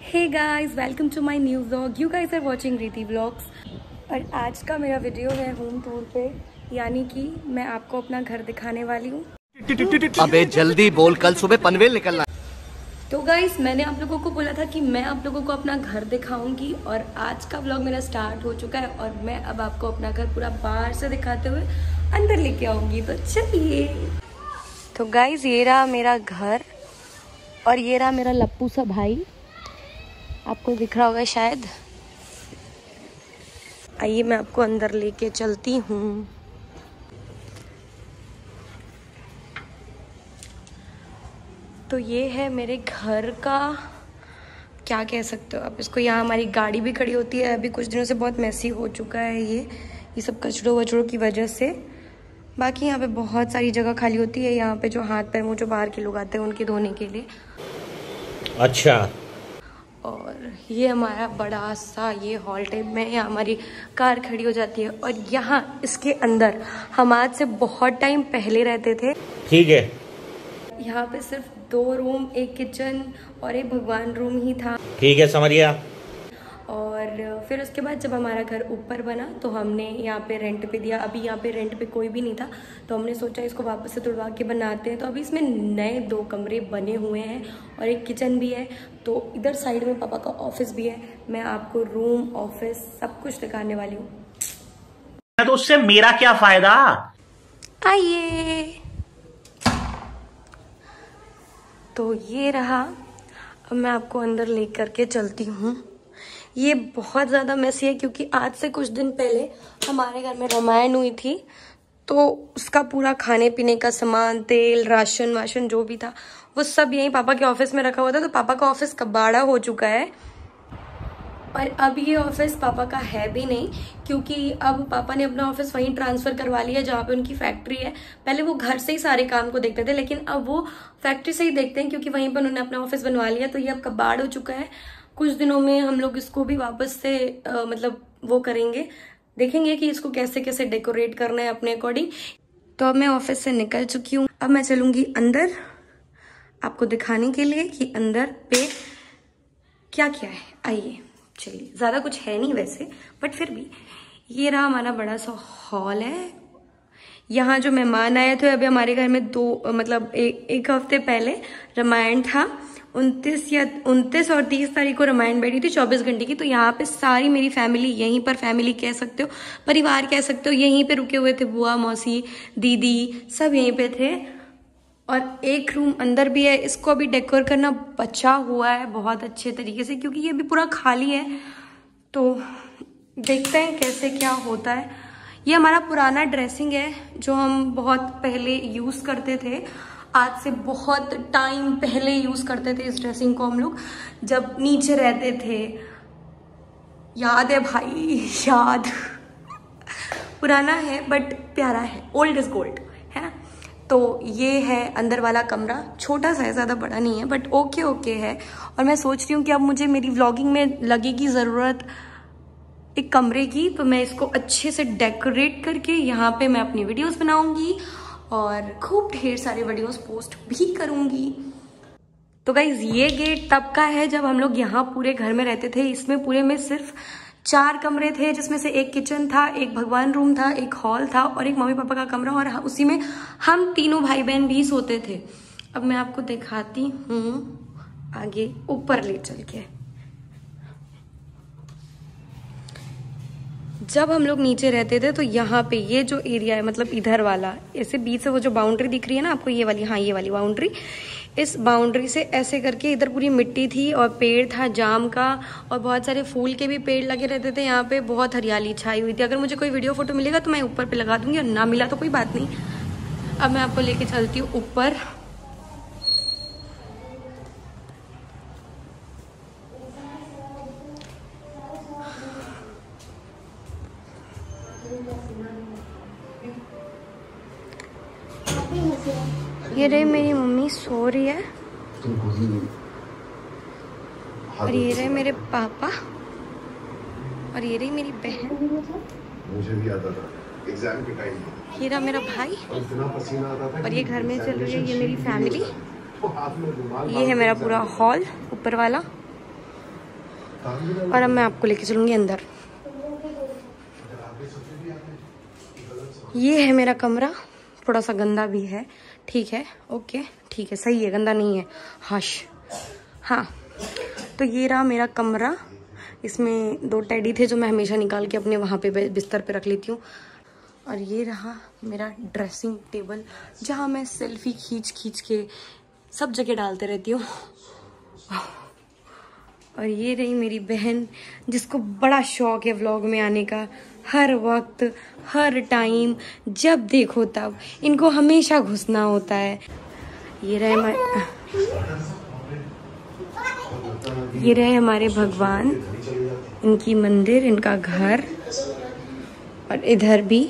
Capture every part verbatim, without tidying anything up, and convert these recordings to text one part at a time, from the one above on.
Hey guys, welcome to my new vlog. You guys are watching Riti vlogs. और आज का मेरा वीडियो है होम टूर पे, यानी कि मैं आपको अपना घर दिखाने वाली हूँ। अबे जल्दी बोल, कल सुबह पनवेल निकलना। तो गाइस, मैंने आप लोगों को बोला था कि मैं आप लोगों को अपना घर दिखाऊंगी और आज का व्लॉग मेरा स्टार्ट हो चुका है और मैं अब आपको अपना घर पूरा बाहर से दिखाते हुए अंदर लेके आऊंगी। तो चलिए। तो गाइस, ये रहा मेरा घर और ये रहा मेरा लप्पू सा भाई, आपको दिख रहा होगा शायद। आइए मैं आपको अंदर लेके चलती हूँ। तो ये है मेरे घर का, क्या कह सकते हो आप इसको। यहाँ हमारी गाड़ी भी खड़ी होती है। अभी कुछ दिनों से बहुत मैसी हो चुका है ये ये सब कचड़ों वचड़ों की वजह से। बाकी यहाँ पे बहुत सारी जगह खाली होती है, यहाँ पे जो हाथ पैर मुँह जो बाहर के लोग आते हैं उनके धोने के लिए। अच्छा। और ये हमारा बड़ा सा ये हॉल टाइप में, यहाँ हमारी कार खड़ी हो जाती है। और यहाँ इसके अंदर हम आज से बहुत टाइम पहले रहते थे। ठीक है। यहाँ पे सिर्फ दो रूम, एक किचन और एक भगवान रूम ही था। ठीक है, समझ गया। और फिर उसके बाद जब हमारा घर ऊपर बना तो हमने यहाँ पे रेंट पे दिया। अभी यहाँ पे रेंट पे कोई भी नहीं था तो हमने सोचा इसको वापस से तुड़वा के बनाते हैं। तो अभी इसमें नए दो कमरे बने हुए हैं और एक किचन भी है। तो इधर साइड में पापा का ऑफिस भी है। मैं आपको रूम, ऑफिस सब कुछ दिखाने वाली हूँ। तो उससे मेरा क्या फायदा? आइए। तो ये रहा, अब मैं आपको अंदर लेकर के चलती हूँ। ये बहुत ज़्यादा मैसी है क्योंकि आज से कुछ दिन पहले हमारे घर में रामायण हुई थी, तो उसका पूरा खाने पीने का सामान, तेल, राशन वाशन जो भी था वो सब यहीं पापा के ऑफिस में रखा हुआ था। तो पापा का ऑफिस कबाड़ा हो चुका है और अब ये ऑफिस पापा का है भी नहीं, क्योंकि अब पापा ने अपना ऑफिस वहीं ट्रांसफर करवा लिया जहाँ पे उनकी फैक्ट्री है। पहले वो घर से ही सारे काम को देखते थे, लेकिन अब वो फैक्ट्री से ही देखते हैं क्योंकि वहीं पर उन्होंने अपना ऑफिस बनवा लिया। तो ये अब कबाड़ हो चुका है। कुछ दिनों में हम लोग इसको भी वापस से आ, मतलब वो करेंगे, देखेंगे कि इसको कैसे कैसे डेकोरेट करना है अपने अकॉर्डिंग। तो अब मैं ऑफिस से निकल चुकी हूँ। अब मैं चलूंगी अंदर आपको दिखाने के लिए कि अंदर पे क्या क्या है। आइए चलिए। ज्यादा कुछ है नहीं वैसे, बट फिर भी ये रहा हमारा बड़ा सा हॉल है। यहाँ जो मेहमान आए थे, अभी हमारे घर में दो मतलब एक एक हफ्ते पहले रामायण था। उनतीस या उनतीस और तीस तारीख को रामायण बैठी थी चौबीस घंटे की। तो यहाँ पे सारी मेरी फैमिली, यहीं पर फैमिली कह सकते हो, परिवार कह सकते हो, यहीं पे रुके हुए थे। बुआ, मौसी, दीदी सब यहीं पे थे। और एक रूम अंदर भी है, इसको अभी डेकोर करना बचा हुआ है बहुत अच्छे तरीके से क्योंकि ये अभी पूरा खाली है। तो देखते हैं कैसे क्या होता है। ये हमारा पुराना ड्रेसिंग है जो हम बहुत पहले यूज करते थे। आज से बहुत टाइम पहले यूज करते थे इस ड्रेसिंग को हम लोग, जब नीचे रहते थे। याद है भाई, याद। पुराना है बट प्यारा है, ओल्ड इज गोल्ड है ना। तो ये है अंदर वाला कमरा, छोटा सा है, ज़्यादा बड़ा नहीं है बट ओके ओके है। और मैं सोच रही हूँ कि अब मुझे मेरी व्लॉगिंग में लगेगी ज़रूरत एक कमरे की, तो मैं इसको अच्छे से डेकोरेट करके यहाँ पे मैं अपनी वीडियोस बनाऊंगी और खूब ढेर सारे वीडियोस पोस्ट भी करूंगी। तो गाइज, ये गेट तब का है जब हम लोग यहाँ पूरे घर में रहते थे। इसमें पूरे में सिर्फ चार कमरे थे, जिसमें से एक किचन था, एक भगवान रूम था, एक हॉल था और एक मम्मी पापा का कमरा, और उसी में हम तीनों भाई बहन भी सोते थे। अब मैं आपको दिखाती हूँ आगे ऊपर ले चल के। जब हम लोग नीचे रहते थे तो यहाँ पे ये जो एरिया है, मतलब इधर वाला, ऐसे बीच से वो जो बाउंड्री दिख रही है ना आपको, ये वाली, हाँ ये वाली बाउंड्री, इस बाउंड्री से ऐसे करके इधर पूरी मिट्टी थी और पेड़ था जाम का और बहुत सारे फूल के भी पेड़ लगे रहते थे। यहाँ पे बहुत हरियाली छाई हुई थी। अगर मुझे कोई वीडियो फोटो मिलेगा तो मैं ऊपर पे लगा दूंगी और ना मिला तो कोई बात नहीं। अब मैं आपको लेके चलती हूँ ऊपर। ये रही मेरी मम्मी सो रही है और ये रहे मेरे पापा और ये रही मेरी बहन। मुझे भी आता था एग्जाम के टाइम। ये रहा मेरा भाई और ये घर में चल रही है ये मेरी फैमिली। ये है मेरा पूरा हॉल ऊपर वाला। और अब मैं आपको लेके चलूंगी अंदर। ये है मेरा कमरा, थोड़ा सा गंदा भी है, ठीक है, ओके ठीक है, सही है, गंदा नहीं है, हश। हाँ, तो ये रहा मेरा कमरा। इसमें दो टेडी थे जो मैं हमेशा निकाल के अपने वहाँ पे बिस्तर पे रख लेती हूँ। और ये रहा मेरा ड्रेसिंग टेबल, जहाँ मैं सेल्फी खींच खींच के सब जगह डालते रहती हूँ। और ये रही मेरी बहन, जिसको बड़ा शौक है व्लॉग में आने का। हर वक्त, हर टाइम, जब देखो तब इनको हमेशा घुसना होता है। ये रहे हमारे ये रहे हमारे भगवान, इनकी मंदिर, इनका घर, और इधर भी।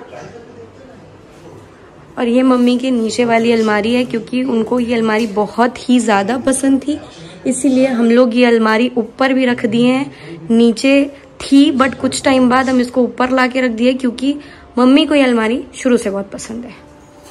और ये मम्मी के नीचे वाली अलमारी है, क्योंकि उनको ये अलमारी बहुत ही ज़्यादा पसंद थी, इसीलिए हम लोग ये अलमारी ऊपर भी रख दिए हैं। नीचे थी बट कुछ टाइम बाद हम इसको ऊपर ला के रख दिए, क्योंकि मम्मी को ये अलमारी शुरू से बहुत पसंद है।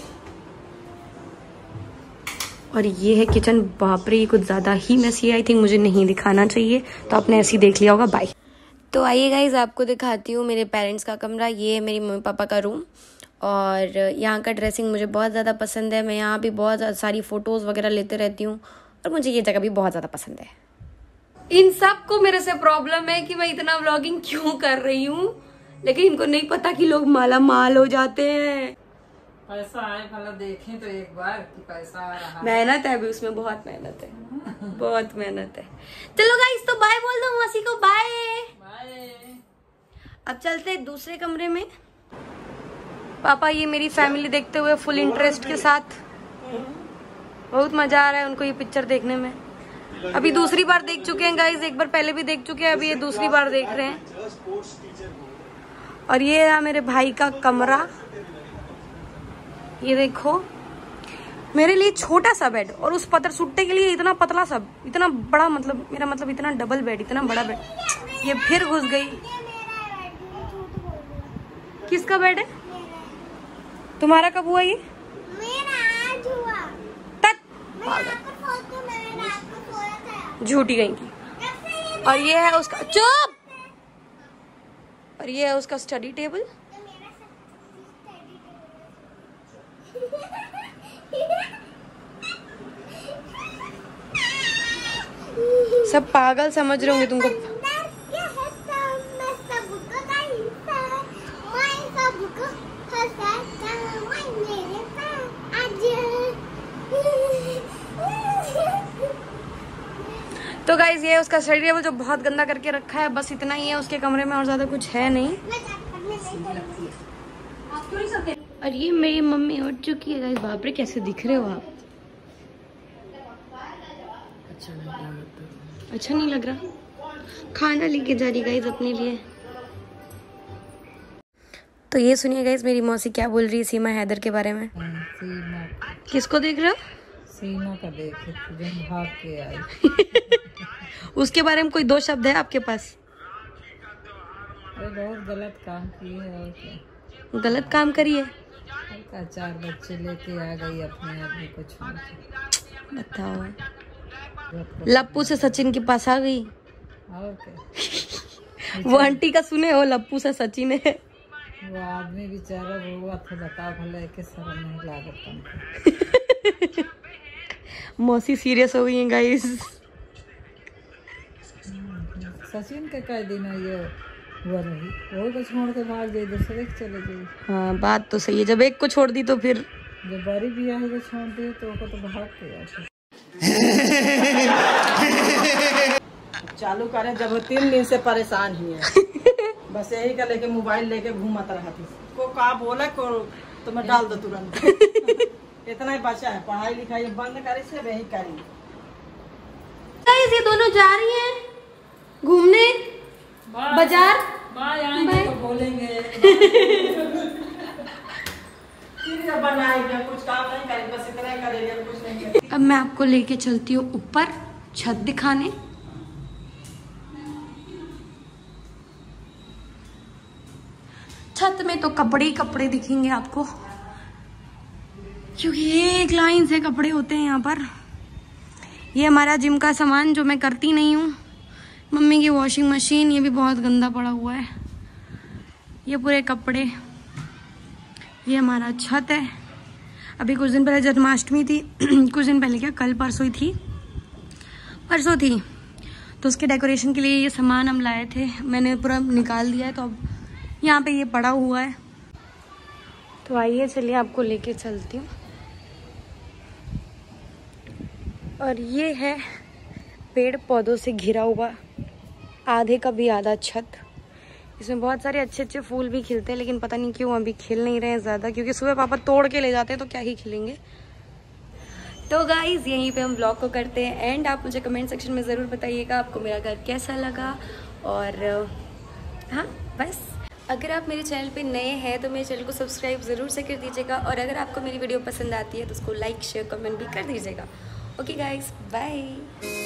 और ये है किचन। बाप रे, ये कुछ ज़्यादा ही मैसी है, आई थिंक मुझे नहीं दिखाना चाहिए, तो आपने ऐसे ही देख लिया होगा। बाय। तो आइए गाइज, आपको दिखाती हूँ मेरे पेरेंट्स का कमरा। ये है मेरी मम्मी पापा का रूम, और यहाँ का ड्रेसिंग मुझे बहुत ज़्यादा पसंद है। मैं यहाँ भी बहुत सारी फ़ोटोज़ वगैरह लेते रहती हूँ, और मुझे ये जगह भी बहुत ज़्यादा पसंद है। इन सब को मेरे से प्रॉब्लम है कि मैं इतना व्लॉगिंग क्यों कर रही हूँ, लेकिन इनको नहीं पता कि लोग माला माल हो जाते हैं। पैसा आए भला देखें तो एक बार कि पैसा आ रहा है। मेहनत है अभी उसमें, बहुत मेहनत है, बहुत मेहनत है। चलो गाइस, तो बाय बोल दो मौसी को, बाय बाय। अब चलते हैं दूसरे कमरे में। पापा ये मेरी फैमिली देखते हुए फुल इंटरेस्ट के साथ, बहुत मजा आ रहा है उनको ये पिक्चर देखने में। अभी दूसरी बार देख चुके हैं गाइस, एक बार पहले भी देख चुके हैं, अभी ये दूसरी बार देख रहे हैं। और ये है मेरे भाई का कमरा। ये देखो, मेरे लिए छोटा सा बेड, और उस पत्थर सुट्टे के लिए इतना पतला सा, इतना बड़ा, मतलब मेरा मतलब इतना डबल बेड, इतना बड़ा बेड। ये फिर घुस गई। किसका बेड है? तुम्हारा कब हुआ ये? मेरा आज हुआ। झूठी गई की। और ये है उसका, चुप। और ये है उसका स्टडी टेबल। सब पागल समझ रहे होंगे तुमको। तो गाइज ये है उसका स्टडी टेबल, जो बहुत गंदा करके रखा है। बस इतना ही है उसके कमरे में, और ज्यादा कुछ है नहीं। और ये मेरी मम्मी उठ चुकी है गाइज। बाप रे, कैसे दिख रहे हो आप? अच्छा नहीं लग रहा। खाना लेके जा रही गाइज अपने लिए। तो ये सुनिए गाइज, मेरी मौसी क्या बोल रही है सीमा हैदर के बारे में। सीमा किसको देख रहे हो? सीमा का देखे, भाग के आई। उसके बारे में कोई दो शब्द है आपके पास? अरे बहुत गलत काम किए है। और क्या गलत काम करिए? चार बच्चे लेके आ गई अपने आदमी को छोड़ के। बताओ, लप्पू से सचिन के पास आ गई। और क्या वो आंटी का सुने हो, लप्पू से सचिन है। वो आदमी बेचारा रोवा था, बताओ भले के शर्म नहीं लागत। मौसी सीरियस हो गई है गाइस। सचिन के कई दिन ये हुआ रही, वो को छोड़ के भाग गई, दूसरे के चले गई। हाँ बात तो सही है, जब एक को छोड़ दी तो फिर जब बारी भी आई को छोड़ दी तो वो तो भाग गया। चालू करे जब तीन दिन से परेशान ही है। बस यही का लेके मोबाइल लेके घूमत रहा थी। को का बोले को तो मैं डाल दो तुरंत। इतना ही बचा है, पढ़ाई लिखाई बंद करे से वही करी। ये दोनों जा रही हैं घूमने बाजार। बाय तो बोलेंगे। बनाएंगे, कुछ काम नहीं करेंगे, बस इतना ही करेंगे, कुछ नहीं करेंगे। अब मैं आपको लेके चलती हूँ ऊपर छत दिखाने। छत में तो कपड़े ही कपड़े दिखेंगे आपको, क्योंकि एक लाइन से कपड़े होते हैं यहाँ पर। ये हमारा जिम का सामान जो मैं करती नहीं हूँ, मम्मी की वॉशिंग मशीन, ये भी बहुत गंदा पड़ा हुआ है। ये पूरे कपड़े, ये हमारा छत है। अभी कुछ दिन पहले जन्माष्टमी थी कुछ दिन पहले क्या, कल परसों ही थी, परसों थी, तो उसके डेकोरेशन के लिए ये सामान हम लाए थे। मैंने पूरा निकाल दिया है, तो अब यहाँ पे ये पड़ा हुआ है। तो आइए चलिए आपको लेके चलती हूँ। और ये है पेड़ पौधों से घिरा हुआ आधे का भी आधा छत। इसमें बहुत सारे अच्छे अच्छे फूल भी खिलते हैं, लेकिन पता नहीं क्यों अभी खिल नहीं रहे हैं ज़्यादा, क्योंकि सुबह पापा तोड़ के ले जाते हैं तो क्या ही खिलेंगे। तो गाइज़ यहीं पे हम ब्लॉग को करते हैं एंड। आप मुझे कमेंट सेक्शन में ज़रूर बताइएगा आपको मेरा घर कैसा लगा। और हाँ बस, अगर आप मेरे चैनल पे नए हैं तो मेरे चैनल को सब्सक्राइब ज़रूर से कर दीजिएगा। और अगर आपको मेरी वीडियो पसंद आती है तो उसको लाइक शेयर कमेंट भी कर दीजिएगा। Okay guys, bye.